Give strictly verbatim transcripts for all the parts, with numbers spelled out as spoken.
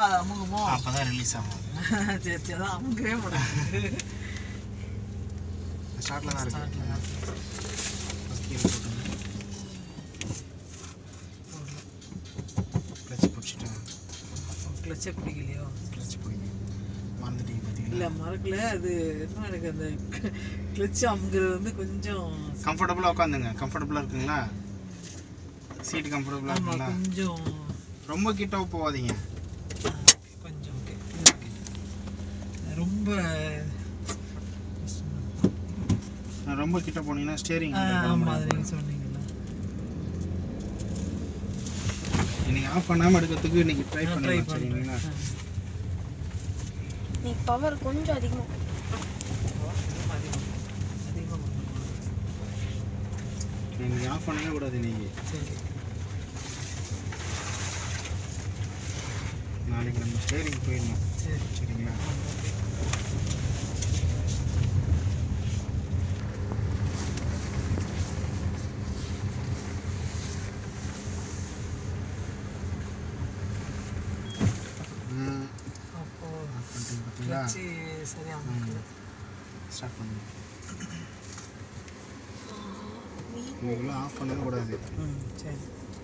அது அமுகுமோ அப்பதான் ரிலீஸ் ஆகும். சரி சரி அதான் அமுகவே முடியாது. ஸ்டார்ட்ல தான் இருக்கு. கிளட்ச் பிடிச்சிட்டு கிளச்சே பிடிக்கலையோ? கிளட்ச் பிடிக்கும் மறந்துட்டீங்க பார்த்தீங்களா? இல்லை மறக்கல. அது இன்னும் எனக்கு அந்த கிளச் அமுங்கிறது வந்து கொஞ்சம் கம்ஃபர்டபுளாக உட்காந்துங்க. கம்ஃபர்டபுளாக இருக்குங்களா? சீட்டு கம்ஃபர்டபுளாக இருக்குங்களா? கொஞ்சம் ரொம்ப கிட்ட போகாதீங்க. கொஞ்சம் ஓகே. ரொம்ப ரொம்ப கிட்ட போனீங்கன்னா ஸ்டேரிங் சொன்னீங்களா? இன்னைக்கு ஆஃப் பண்ணாமல் எடுக்கிறதுக்கு இன்னைக்கு ட்ரை பண்ணி சரிங்களா? நீ பவர் கொஞ்சம் அதிகமாக இன்னைக்கு ஆஃப் பண்ணவே கூடாது. இன்னைக்கு சரி நாளைக்கு நம்ம ஸ்டேரிங் போயிடணும். சரி சரிங்களா? அப்போ பார்த்தீங்களா? சரியா ஸ்டார்ட் பண்ணுங்க. இதெல்லாம் ஆஃப் பண்ணவே கூடாது. ம் சரி.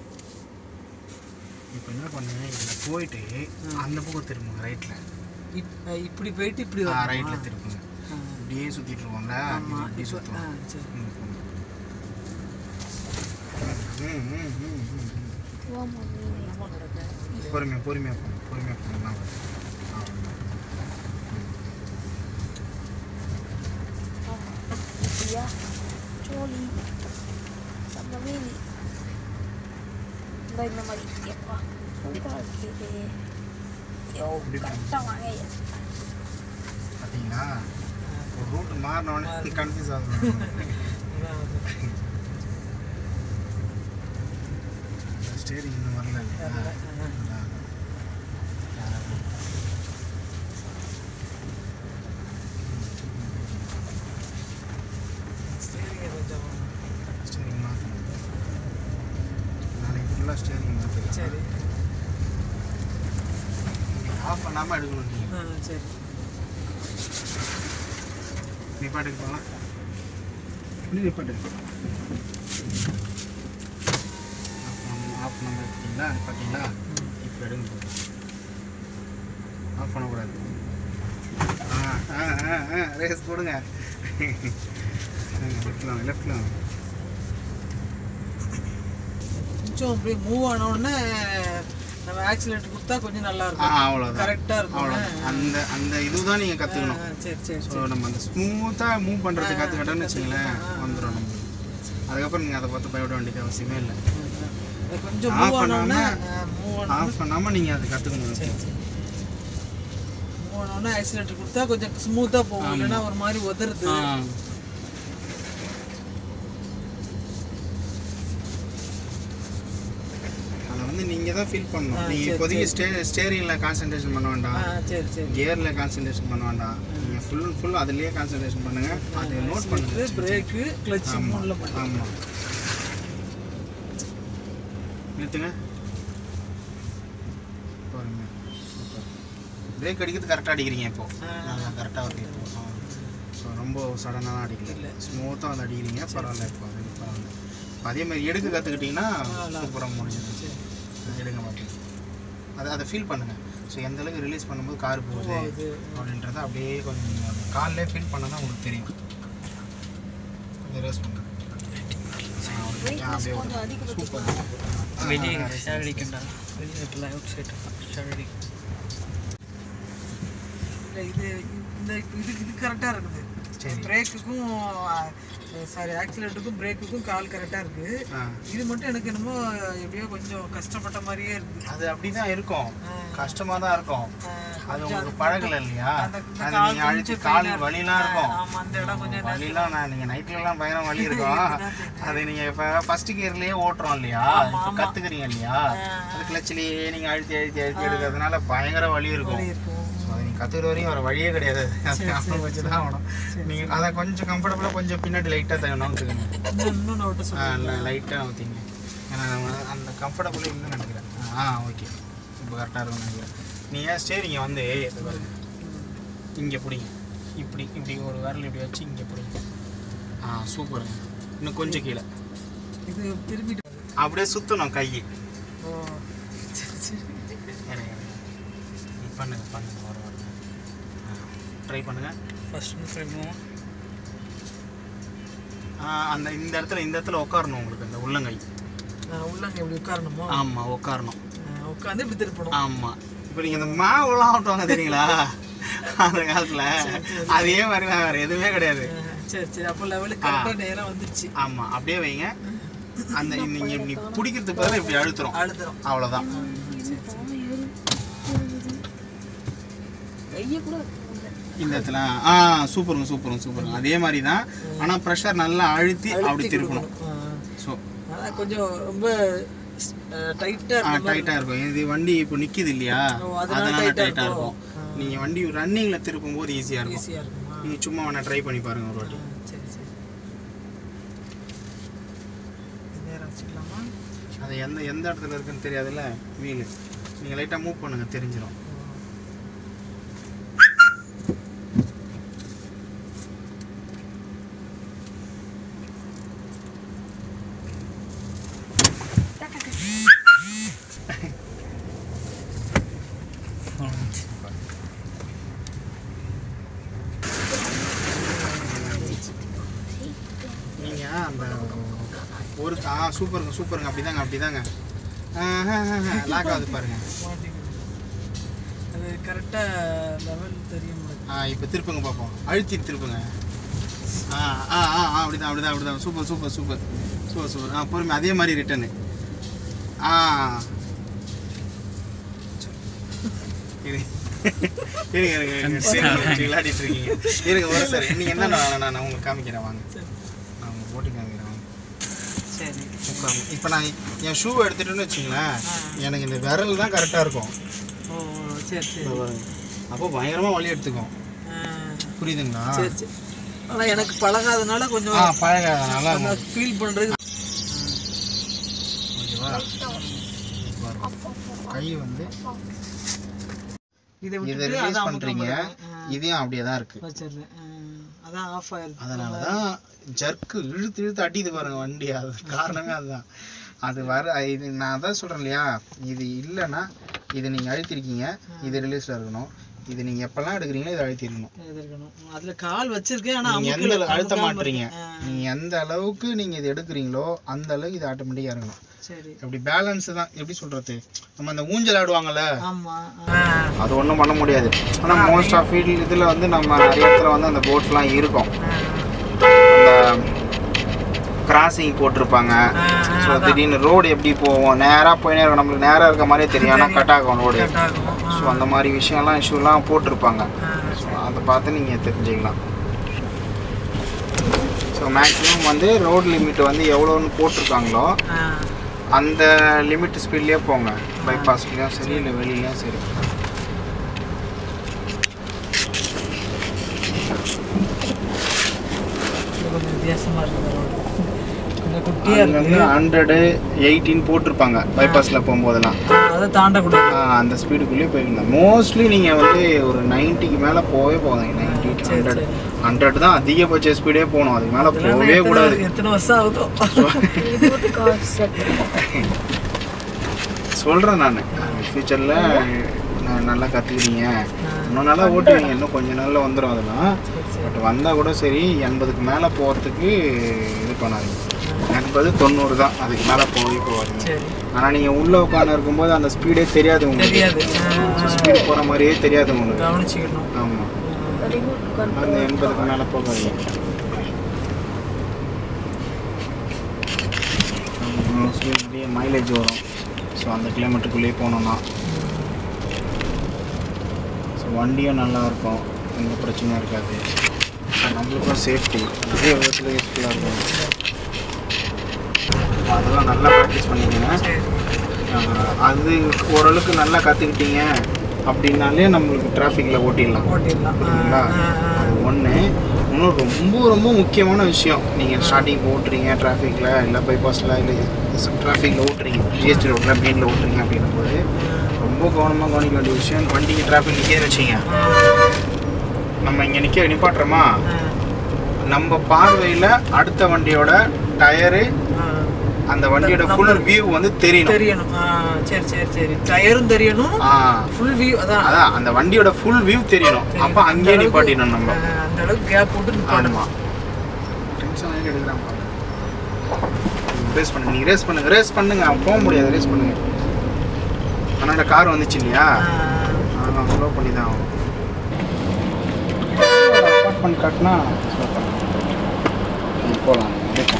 இப்போ என்ன பண்ணுங்க, இதில் போயிட்டு அந்த பக்கம் திரும்புங்க. ரைட்டில் இப்படி போயிட்டு இப்படி ரைட்டில் திரும்புங்க. இப்படியே சுற்றிட்டு இருவாங்க. இப்படி சுற்றுவாங்க. ம் ம் ம் ம் பொறுமையாக பொறுமையாக போங்க. பொறுமையாக போங்கன்னா சோழி சம்பவே இந்த இந்த மாதிரி எப்பா கரெக்டாக வாங்க. பார்த்தீங்களா? ஒரு ரூட் மாறினோடனே கன்ஃபியூஸ் ஆகும். ஸ்டேரிங் இன்னும் வரல. ஸ்டேரிங் மாற்றணும். நாளைக்கு ஃபுல்லாக ஸ்டேரிங் மாற்றணும். சரி ஆஃப் பண்ணாமல் எடுக்கணும். நீங்கள் சரி நிப்பாட்டுக்கு போகலாம். இப்படி நிப்பாட்டுக்கு ஆஃப் பண்ணாமல் எடுத்தீங்களா? நிப்பாட்டிங்களா? இப்போ எடுங்க போதும். ஆஃப் பண்ணக்கூடாது. ஆ ஆ ஆ ஆ ரேஸ் போடுங்க. லெஃப்டில் லெஃப்டில் கொஞ்சம் அப்படியே மூவ் ஆனோடனே நம்ம ஆக்சிலேட்டர் கொடுத்தா கொஞ்சம் நல்லா இருக்கும். அவ்வளோதான். கரெக்டாக இருக்கும். அவ்வளோதான். அந்த அந்த இதுதான் நீங்கள் கற்றுக்கணும். சரி சரி ஸோ நம்ம அந்த ஸ்மூத்தாக மூவ் பண்ணுறது கற்றுக்கிட்டோன்னு வச்சுங்களேன், வந்துடும் நம்ம. அதுக்கப்புறம் நீங்கள் அதை பார்த்து பயப்பட வேண்டிய அவசியமே இல்லை. கொஞ்சம் ஆஃப் மூவ் ஆனோடனே பண்ணாமல் மூவ் ஆஃப் பண்ணாமல் நீங்கள் அதை கற்றுக்கணும். சரி சரி மூவ் ஆனோடனே ஆக்சிலேட்டர் கொடுத்தா கொஞ்சம் ஸ்மூத்தாக போகும். இல்லைன்னா ஒரு மாதிரி உதறுது. நீங்கள் தான் ஃபீல் பண்ணணும். நீங்கள் இப்போதைக்கு ஸ்டே ஸ்டேரிங்கில் கான்சன்ட்ரேஷன் பண்ண வேண்டாம். சரி சரி கியரில் கான்சன்ட்ரேஷன் பண்ண வேண்டாம். நீங்கள் ஃபுல் அண்ட் ஃபுல் அதுலேயே கான்சன்ட்ரேஷன் பண்ணுங்கள். அதை நோட் பண்ணுங்கள். பிரேக்கு கிளட்ச் மூணுல ஆமாம். நிறுத்துங்க. பாருங்க சூப்பர். பிரேக் அடிக்கிறது கரெக்டாக அடிக்கிறீங்க. இப்போது நல்லா கரெக்டாக வருது. இப்போ ஸோ ரொம்ப சடனாக அடிக்கல, ஸ்மூத்தாக வந்து அடிக்கிறீங்க. பரவாயில்ல. இப்போ அது பரவாயில்ல. அதே மாதிரி எடுக்க கற்றுக்கிட்டிங்கன்னா சூப்பராக முடிஞ்சிருச்சு. எடுங்க பார்த்தீங்க அதை அதை ஃபீல் பண்ணுங்கள். ஸோ எந்த அளவுக்கு ரிலீஸ் பண்ணும்போது கார் போகுது அப்படின்றத அப்படியே கொஞ்சம் காலிலே ஃபீல் பண்ணால் தான் உங்களுக்கு தெரியும். கொஞ்சம் ரேஸ் பண்ணுங்க. அப்படியே சூப்பர். இது இந்த இது இது கரெக்டாக இருக்குது. பிரேக்குக்கும் சாரி ஆக்சிலேட்டருக்கும் பிரேக்குக்கும் கால் கரெக்டாக இருக்குது. இது மட்டும் எனக்கு என்னமோ எப்படியோ கொஞ்சம் கஷ்டப்பட்ட மாதிரியே இருக்குது. அது அப்படி தான் இருக்கும். கஷ்டமாக தான் இருக்கும். அது உங்களுக்கு பழகலை இல்லையா? அது நீங்கள் அழிச்சு கால் வலிலாம் இருக்கும். அந்த இடம் கொஞ்சம் வலிலாம் நான் நீங்கள் நைட்லலாம் பயங்கரம் வலி இருக்கும். அது நீங்கள் இப்போ ஃபஸ்ட்டு கியர்லேயே ஓட்டுறோம் இல்லையா? இப்போ கற்றுக்குறீங்க இல்லையா? அது கிளச்சிலேயே நீங்கள் அழுத்தி அழுத்தி அழுத்தி எடுக்கிறதுனால பயங்கர வலி இருக்கும். கற்றுக்கிற வரையும் வர வழியே கிடையாது. அதை வச்சு தான் ஆகணும். நீங்கள் அதை கொஞ்சம் கம்ஃபர்டபுளாக கொஞ்சம் பின்னாடி லைட்டாக தகவணும் ஊற்றுக்கணும். லைட்டாக ஊற்றிங்க. ஏன்னா அந்த கம்ஃபர்டபுளாக இல்லைன்னு நினைக்கிறேன். ஆ ஓகே இப்போ கரெக்டாக இருக்கும்னு நினைக்கிறேன். நீங்கள் ஸ்டேரிங்கை வந்து இது பாருங்க இங்கே பிடிங்க, இப்படி இப்படி ஒரு விரல் இப்படி வச்சு இங்கே பிடிங்க. ஆ சூப்பருங்க. இன்னும் கொஞ்சம் கீழே இது திரும்பிட்டு அப்படியே சுற்றணும் கை. ஓ சரி சரி பண்ணுங்க பண்ணுங்க வர வர ட்ரை பண்ணுங்கள். ஃபஸ்ட்டு ட்ரை பண்ணுவோம். அந்த இந்த இடத்துல இந்த இடத்துல உட்காரணும் உங்களுக்கு அந்த உள்ளங்கை. உள்ளங்க இப்படி உட்காரணுமோ? ஆமாம் உட்காரணும். உட்காந்து இப்படி திருப்பணும். ஆமாம். இப்போ நீங்கள் இந்த மாவுலாம் ஓட்டுவாங்க தெரியுங்களா அந்த காலத்தில், அதே மாதிரி தான், வேறு எதுவுமே கிடையாது. சரி சரி அப்போ லெவலுக்கு கரெக்டாக நேராக வந்துடுச்சு. ஆமாம் அப்படியே வைங்க. அந்த நீங்கள் இப்படி பிடிக்கிறதுக்கு பதிலாக இப்படி அழுத்துறோம் அழுத்துறோம் அவ்வளோதான். இந்த இடத்துல ஆ சூப்பருங்க சூப்பருங்க சூப்பருங்க அதே மாதிரி தான். ஆனால் ப்ரெஷர் நல்லா அழுத்தி அப்படி திருப்பணும். ஸோ அதான் கொஞ்சம் ரொம்ப டைட்டாக டைட்டாக இருக்கும். இது வண்டி இப்போ நிற்கிது இல்லையா, அதனால டைட்டாக இருக்கும். நீங்கள் வண்டி ரன்னிங்கில் திருப்பும் போது ஈஸியாக இருக்கும். ஈஸியாக இருக்குமா? நீங்கள் சும்மா வேணா ட்ரை பண்ணி பாருங்கள் ஒரு வாட்டி. சரி சரி நேரம் வச்சுக்கலாமா? அது எந்த எந்த இடத்துல இருக்குன்னு தெரியாதுல்ல வீல், நீங்கள் லைட்டாக மூவ் பண்ணுங்கள் தெரிஞ்சிடும். நீங்கள் அந்த ஒரு ஆ சூப்பருங்க சூப்பருங்க அப்படிதாங்க அப்படிதாங்க லாக் ஆகுது பாருங்க. அது கரெக்டாக லெவல் தெரியும். ஆ இப்போ திருப்புங்க பார்ப்போம், அழுத்தி திருப்புங்க. ஆ ஆ ஆ அப்படிதான் அப்படிதான் அப்படிதான் super super super super super ஆ பொறுமை அதே மாதிரி ரிட்டர்னு. ஆ இருங்க இருங்க விளையாடிட்டு இருக்கீங்க இருங்க ஒரு சார் நீங்கள் என்ன நான் உங்களுக்கு காமிக்கிறேன் வாங்க, நான் உங்களுக்கு போட்டி காமிக்கிறேன் வாங்க. சரி இப்போ நான் என் ஷூவை எடுத்துட்டேன்னு வச்சுங்களேன், எனக்கு இந்த விரல் தான் கரெக்டாக இருக்கும். ஓ சரி சரி அப்போ பயங்கரமாக வலி எடுத்துக்கும். புரியுதுங்களா? சரி சரி ஆனால் எனக்கு பழகாதனால கொஞ்சம் ஆ பழகாதனால ஃபீல் பண்ணுறது. ஓகேவா? கை வந்து இதை இதை ரிலீஸ் பண்ணுறீங்க, இதையும் அப்படியே தான் இருக்குது. வச்சிடுறேன். அதான் ஆஃப் ஆயிருக்கு. அதனால தான் ஜர்க்கு இழுத்து இழுத்து அடிக்குது பாருங்க வண்டி. அது காரணமே அதுதான். அது வர இது நான் தான் சொல்கிறேன் இல்லையா, இது இல்லைன்னா இது நீங்கள் அழுத்திருக்கீங்க, இது ரிலீஸில் இருக்கணும். இது நீங்கள் எப்போல்லாம் எடுக்கிறீங்களோ இதை அழுத்திருக்கணும். அதில் கால் வச்சிருக்கேன் ஆனால் நீங்கள் எந்த அளவுக்கு அழுத்த மாட்டுறீங்க, நீங்கள் எந்த அளவுக்கு நீங்கள் இது எடுக்கிறீங்களோ அந்த அளவுக்கு இது ஆட்டோமேட்டிக்காக இருக்கணும். சரி எப்படி பேலன்ஸ் தான், எப்படி சொல்கிறது, நம்ம அந்த ஊஞ்சல் ஆடுவாங்கல்ல ஆமாம், அது ஒன்றும் பண்ண முடியாது. ஆனால் மோஸ்ட் ஆஃப் ஃபீல்டு இதில் வந்து நம்ம நிறைய இடத்துல வந்து அந்த போட்ஸ்லாம் இருக்கும், அந்த கிராசிங் போட்டிருப்பாங்க. ஸோ திடீர்னு ரோடு எப்படி போவோம், நேராக போயினே இருக்கும், நம்மளுக்கு நேராக இருக்க மாதிரியே தெரியும், ஆனால் கட் ஆகும் ரோடு. ஸோ அந்த மாதிரி விஷயம்லாம் இஷ்யூலாம் போட்டிருப்பாங்க. ஸோ அதை பார்த்து நீங்கள் தெரிஞ்சுக்கலாம். ஸோ மேக்ஸிமம் வந்து ரோடு லிமிட் வந்து எவ்வளோன்னு போட்டிருக்காங்களோ அந்த லிமிட் ஸ்பீட்லேயே போங்க, பைபாஸ்லேயும் சரி இல்லை வெளியிலையும் சரி. வித்தியாசமாக இருக்குது. ஹண்ட்ரடு எயிட்டின்னு போட்டிருப்பாங்க பைபாஸில் போகும்போதெல்லாம், அதை தாண்டக்கூடாது. அந்த ஸ்பீடுக்குள்ளேயே போயிருந்தேன். மோஸ்ட்லி நீங்கள் வந்து ஒரு நைன்ட்டிக்கு மேலே போகவே போகாதீங்க. நைன்ட்டி ஹண்ட்ரட் ஹண்ட்ரட் தான் அதிகபட்ச ஸ்பீடே போகணும், அதுக்கு மேலே போகவே கூடாது. எத்தனை வருஷம் ஆகுதோ சொல்கிறேன் நான், ஃப்யூச்சரில் நான் நல்லா கற்றுக்கிறீங்க, இன்னும் நல்லா ஓட்டுவீங்க, இன்னும் கொஞ்சம் நாளில் வந்துடும் அதெல்லாம். பட் வந்தால் கூட சரி எண்பதுக்கு மேலே போகிறதுக்கு இது பண்ணாதீங்க. எண்பது தொண்ணூறு தான், அதுக்கு மேலே போகவே போகாதீங்க. ஆனால் நீங்கள் உள்ளே உட்காந்து இருக்கும்போது அந்த ஸ்பீடே தெரியாது உங்களுக்கு, ஸ்பீடு போகிற மாதிரியே தெரியாது உங்களுக்கு. கவனிச்சுக்கணும். ஆமாம், அந்த எண்பதுக்கு மேலே போகாதீங்க. மோஸ்ட்லி நிறைய மைலேஜ் வரும். ஸோ அந்த கிலோமீட்டருக்குள்ளேயே போனோம்னா ஸோ வண்டியும் நல்லாயிருக்கும், எந்த பிரச்சனையும் இருக்காது, நம்மளுக்கும் சேஃப்டி நிறைய விதத்தில் யூஸ்ஃபுல்லாக இருக்கும். அதெல்லாம் நல்லா ப்ராக்டிஸ் பண்ணிக்கோங்க. அது ஓரளவுக்கு நல்லா கற்றுக்கிட்டீங்க அப்படின்னாலே நம்மளுக்கு டிராஃபிக்கில் ஓட்டிடலாம் ஓட்டிடலாம் அது ஒன்று. இன்னும் ரொம்ப ரொம்ப முக்கியமான விஷயம், நீங்கள் ஸ்டார்டிங் ஓட்டுறீங்க டிராஃபிக்கில் இல்லை பைபாஸில் இல்லை டிராஃபிக்கில் ஓட்டுறீங்க, ஜிஎஸ்டி ரோட்டில் மெயினில் ஓட்டுறீங்க அப்படின்னும் போது ரொம்ப ரொம்ப கவனமாக கவனிக்க வேண்டிய விஷயம், வண்டிக்கு டிராஃபிக் நிற்க வச்சிங்க, நம்ம இங்கே நிற்க நிப்பாட்டுறோமா, நம்ம பார்வையில் அடுத்த வண்டியோட டயரு அந்த வண்டியோட ஃபுல் வியூ வந்து தெரியணும் தெரியணும் சரி சரி சரி டயரும் தெரியணும், ஃபுல் வியூ அதான் அதான் அந்த வண்டியோட ஃபுல் வியூ தெரியணும். அப்போ அங்கேயே நிப்பாட்டிடணும் நம்ம, அந்த அளவுக்கு கேப் போட்டு நிப்பாட்டணுமா. டென்ஷன் ஆகி எடுக்கிறான் பாருங்க. ரேஸ் பண்ணுங்க, நீங்கள் ரேஸ் பண்ணுங்க, ரேஸ் பண்ணுங்க, போக முடியாது, ரேஸ் பண்ணுங்க. ஆனால் கார் வந்துச்சு இல்லையா, அதெல்லாம் ஸ்லோ பண்ணி தான் ஆகும். அப்பார்ட்மெண்ட் காட்டினா ஸ்லோ பண்ணலாம், போகலாம்.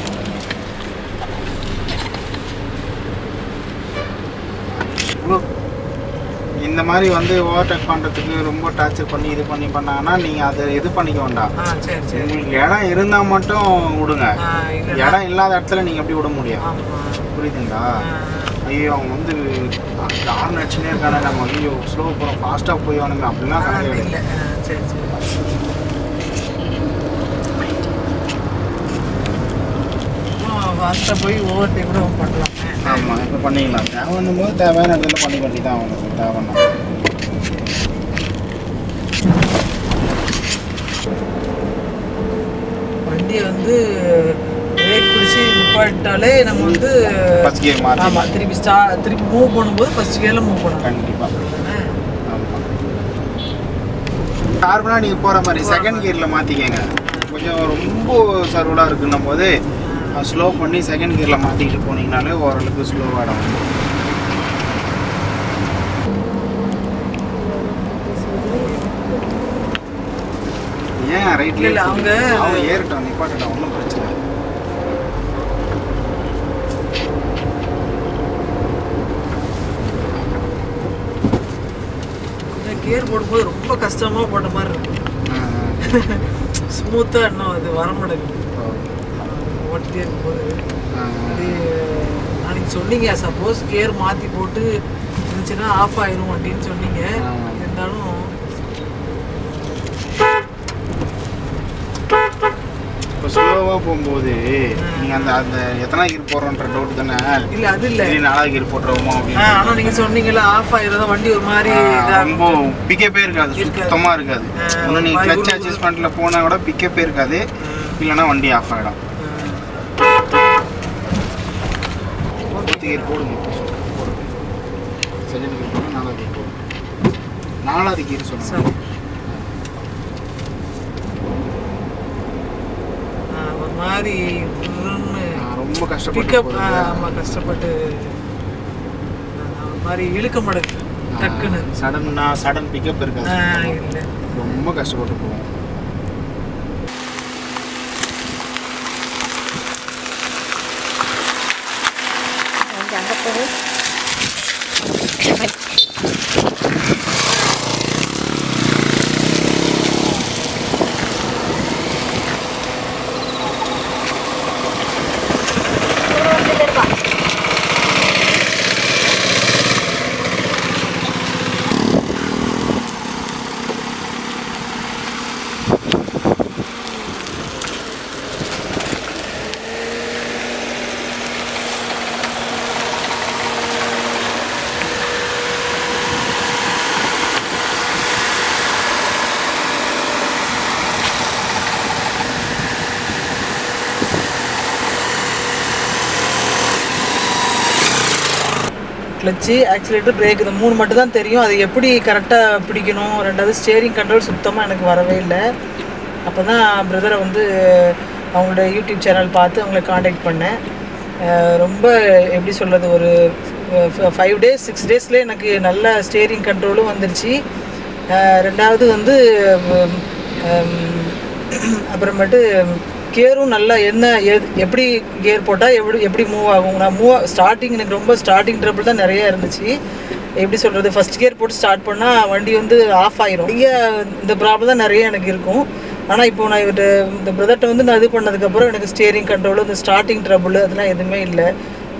இந்த மாதிரி வந்து ஓவர்டேக் பண்ணுறதுக்கு ரொம்ப டார்ச்சர் பண்ணி இது பண்ணி பண்ணாங்கன்னா நீங்கள் அதை இது பண்ணிக்க வேண்டாம். உங்களுக்கு இடம் இருந்தால் மட்டும் விடுங்க, இடம் இல்லாத இடத்துல நீங்கள் எப்படி விட முடியும், புரியுதுங்களா? ஐயோ அவங்க வந்து ஹார்ன் அடிச்சுனே இருக்கானே, நம்ம ஐயோ ஸ்லோ போகிறோம் ஃபாஸ்ட்டாக போய் அவனுங்க அப்படிலாம் கணக்கு இல்லை. சரி சரி ஃபாஸ்ட்டாக போய் ஓவர்டேக் கூட பண்ணலாம். ஆமாம், இப்போ பண்ணிக்கலாம். தேவைன்னும் போது தேவையான இடத்துல பண்ணி பண்ணி தான் அவனுக்கு தேவைன்னா. வண்டியை வந்து பிரேக் பிடிச்சி நிப்பாட்டாலே நம்ம வந்து ஃபர்ஸ்ட் கியர் மாற்றி ஆமாம் திருப்பி ஸ்டா திருப்பி மூவ் பண்ணும்போது ஃபர்ஸ்ட் கியரில் மூவ் பண்ணணும். கண்டிப்பாக. ஆமாம், நார்மலாக நீங்கள் போகிற மாதிரி செகண்ட் கியரில் மாற்றிக்கங்க. கொஞ்சம் ரொம்ப சர்வலாக இருக்குன்னும் போது ஸ்லோ பண்ணி செகண்ட் கியரில் மாற்றிக்கிட்டு போனீங்கனாலே ஓரளவுக்கு ஸ்லோவாகிடும். ஏன் ரைட்ல இல்லை அவங்க அவங்க ஏறிட்டோம் நிப்பாட்டோம், ஒன்றும் பிரச்சனை இல்லை. கியர் போடும்போது ரொம்ப கஷ்டமாக போட்ட மாதிரி இருக்கும், ஸ்மூத்தாக இன்னும் அது வர மாட்டேங்குது ஓட்டிகிட்டே இருக்கும்போது. அது நாளைக்கு சொன்னீங்க சப்போஸ் கியர் மாற்றி போட்டு இருந்துச்சுன்னா ஆஃப் ஆயிரும் அப்படின்னு சொன்னீங்க. இருந்தாலும் இப்போ ஸ்லோவாக போகும்போது நீங்கள் அந்த அந்த எத்தனை கீர் போடுறோன்ற டவுட் தானே? இல்லை அது இல்லை, நாலாவது கீர் போட்டுருவோமோ அப்படின்னு. ஆனால் நீங்கள் சொன்னீங்களா ஆஃப் ஆயிரும் வண்டி ஒரு மாதிரி ரொம்ப பிக்கப்பே இருக்காது, சுத்தமாக இருக்காது. ஒன்று நீங்கள் கிளச் அட்ஜஸ்ட்மெண்ட்டில் போனால் கூட பிக்கப்பே இருக்காது, இல்லைன்னா வண்டி ஆஃப் ஆகிடும். கீர் போடுங்க, போடுங்க. செகண்ட் கீர் போடுங்க, நாலாவது கீர் போடுங்க. நாலாவது கீர் சொல்லுங்கள். ஒரு மாதிரி ரொம்ப கஷ்டப்பட்டு பிக்கப் ஆமாம் கஷ்டப்பட்டு ஒரு மாதிரி இழுக்க மாட்டேங்குது டக்குன்னு. சடன்னா சடன் பிக்கப் இருக்காது, இல்லை ரொம்ப கஷ்டப்பட்டு போவோம். கிளச்சு ஆக்சிலேட்டர் பிரேக் இந்த மூணு மட்டும் தான் தெரியும். அது எப்படி கரெக்டாக பிடிக்கணும், ரெண்டாவது ஸ்டேரிங் கண்ட்ரோல் சுத்தமாக எனக்கு வரவே இல்லை. அப்போ தான் பிரதரை வந்து அவங்களோட யூடியூப் சேனல் பார்த்து அவங்களை காண்டாக்ட் பண்ணேன். ரொம்ப எப்படி சொல்கிறது, ஒரு ஃபைவ் டேஸ் சிக்ஸ் டேஸ்லேயே எனக்கு நல்ல ஸ்டேரிங் கண்ட்ரோலும் வந்துருச்சு. ரெண்டாவது வந்து அப்புறமேட்டு கியரும் நல்லா என்ன எது எப்படி கியர் போட்டால் எப்படி எப்படி மூவ் ஆகும். நான் மூவ் ஸ்டார்டிங் எனக்கு ரொம்ப ஸ்டார்டிங் ட்ரபிள் தான் நிறையா இருந்துச்சு. எப்படி சொல்கிறது, ஃபஸ்ட் கியர் போட்டு ஸ்டார்ட் பண்ணால் வண்டி வந்து ஆஃப் ஆயிரும். இங்கே இந்த ப்ராப்ளம் தான் நிறைய எனக்கு இருக்கும். ஆனால் இப்போ நான் இவர்கிட்ட இந்த பிரதர்கிட்ட வந்து நான் இது பண்ணதுக்கப்புறம் எனக்கு ஸ்டியரிங் கண்ட்ரோலு இந்த ஸ்டார்டிங் ட்ரபிள் அதெல்லாம் எதுவுமே இல்லை.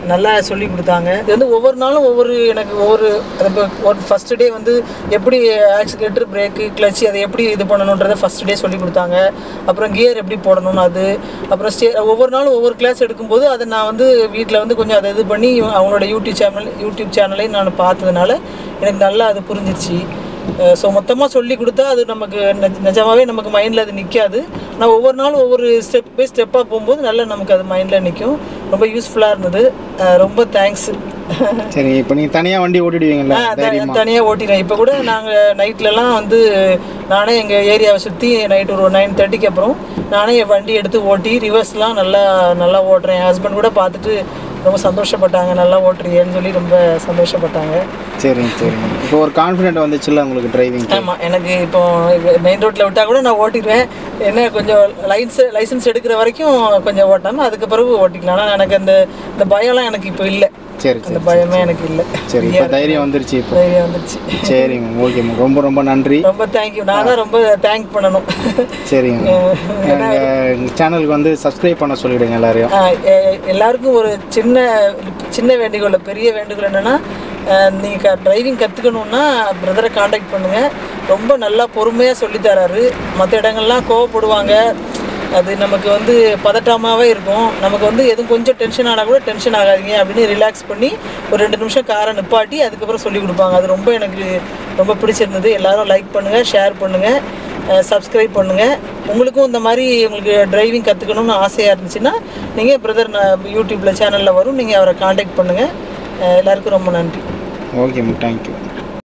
நல்லா சொல்லி கொடுத்தாங்க. இது வந்து ஒவ்வொரு நாளும் ஒவ்வொரு எனக்கு ஒவ்வொரு இப்போ ஒரு ஃபஸ்ட்டு டே வந்து எப்படி ஆக்சிலேட்டர் பிரேக்கு கிளச்சு அதை எப்படி இது பண்ணணுன்றதை ஃபஸ்ட் டே சொல்லி கொடுத்தாங்க. அப்புறம் கியர் எப்படி போடணும்னு அது, அப்புறம் ஸ்டே ஒவ்வொரு நாளும் ஒவ்வொரு கிளாஸ் எடுக்கும்போது அதை நான் வந்து வீட்டில் வந்து கொஞ்சம் அதை இது பண்ணி அவங்களோட யூடியூப் சேனல் யூடியூப் சேனலையும் நான் பார்த்ததுனால எனக்கு நல்லா அது புரிஞ்சிருச்சு. ஸோ மொத்தமாக சொல்லி கொடுத்தா அது நமக்கு நிஜமாகவே நமக்கு மைண்டில் அது நிற்காது. நான் ஒவ்வொரு நாளும் ஒவ்வொரு ஸ்டெப் பை ஸ்டெப்பாக போகும்போது நல்லா நமக்கு அது மைண்டில் நிற்கும். ரொம்ப யூஸ்ஃபுல்லாக இருந்தது. ரொம்ப தேங்க்ஸ். சரி, இப்போ நீங்கள் தனியாக வண்டி ஓட்டிடுவீங்களா? தனியாக ஓட்டிடுவேன். இப்போ கூட நாங்கள் நைட்லலாம் வந்து நானே எங்கள் ஏரியாவை சுற்றி நைட் ஒரு நைன் தேர்ட்டிக்கு அப்புறம் நானே என் வண்டி எடுத்து ஓட்டி ரிவர்ஸ்லாம் நல்லா நல்லா ஓட்டுறேன். என் ஹஸ்பண்ட் கூட பார்த்துட்டு ரொம்ப சந்தோஷப்பட்டாங்க, நல்லா ஓட்டுறியேன்னு சொல்லி ரொம்ப சந்தோஷப்பட்டாங்க. சரிங்க சரிங்க. இப்போ ஒரு கான்ஃபிடென்ட் வந்துச்சுல்ல உங்களுக்கு டிரைவிங்? ஆமாம், எனக்கு இப்போ மெயின் ரோட்டில் விட்டால் கூட நான் ஓட்டிடுவேன். என்ன கொஞ்சம் லைன்ஸ் லைசன்ஸ் எடுக்கிற வரைக்கும் கொஞ்சம் ஓட்டாமல் அதுக்கு பிறகு ஓட்டிக்கலாம். ஆனால் எனக்கு அந்த இந்த பயம்லாம் எனக்கு இப்போ இல்லை. சரி, அந்த பயமே எனக்கு இல்லை. சரி, இப்போ தைரியம் வந்துருச்சு. இப்போ தைரியம் வந்துருச்சு. சரிங்க, ஓகே மேம், ரொம்ப ரொம்ப நன்றி. ரொம்ப தேங்க்யூ. நான் தான் ரொம்ப தேங்க் பண்ணணும். சரிங்க, எங்கள் சேனலுக்கு வந்து சப்ஸ்கிரைப் பண்ண சொல்லிவிடுங்க எல்லாரையும். எல்லாருக்கும் ஒரு சின்ன சின்ன வேண்டுகோள், பெரிய வேண்டுகோள் என்னென்னா, நீங்கள் டிரைவிங் கற்றுக்கணுன்னா பிரதரை காண்டாக்ட் பண்ணுங்கள். ரொம்ப நல்லா பொறுமையாக சொல்லித்தராரு. மற்ற இடங்கள்லாம் கோவப்படுவாங்க, அது நமக்கு வந்து பதட்டமாகவே இருக்கும். நமக்கு வந்து எதுவும் கொஞ்சம் டென்ஷன் ஆனால் கூட டென்ஷன் ஆகாதீங்க அப்படின்னு ரிலாக்ஸ் பண்ணி ஒரு ரெண்டு நிமிஷம் காரை நிப்பாட்டி அதுக்கப்புறம் சொல்லி கொடுப்பாங்க. அது ரொம்ப எனக்கு ரொம்ப பிடிச்சிருந்தது. எல்லோரும் லைக் பண்ணுங்கள், ஷேர் பண்ணுங்கள், சப்ஸ்கிரைப் பண்ணுங்கள். உங்களுக்கும் இந்த மாதிரி உங்களுக்கு டிரைவிங் கற்றுக்கணும்னு ஆசையாக இருந்துச்சுன்னா நீங்கள் பிரதர் நான் யூடியூப்பில் சேனலில் வரும், நீங்கள் அவரை காண்டாக்ட் பண்ணுங்கள். எல்லாருக்கும் ரொம்ப நன்றி. Okay ma'am, thank you.